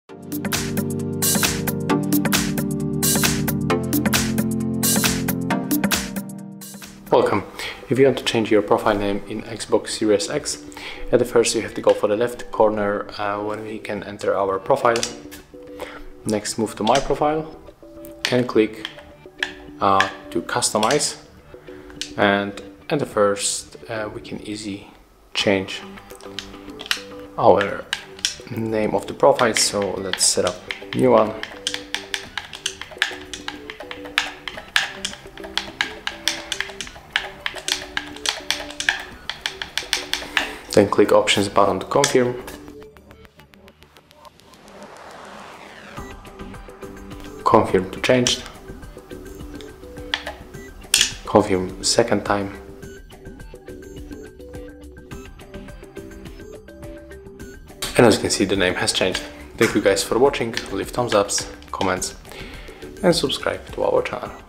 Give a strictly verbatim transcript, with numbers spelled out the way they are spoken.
Welcome. If you want to change your profile name in Xbox Series X, at the first you have to go for the left corner uh, when we can enter our profile. Next, move to My Profile and click uh, to Customize. And at the first uh, we can easily change our name of the profile, so let's set up a new one. Then click Options button to confirm. Confirm to change. Confirm second time. And as you can see, the name has changed. Thank you guys for watching. Leave thumbs ups, comments, and subscribe to our channel.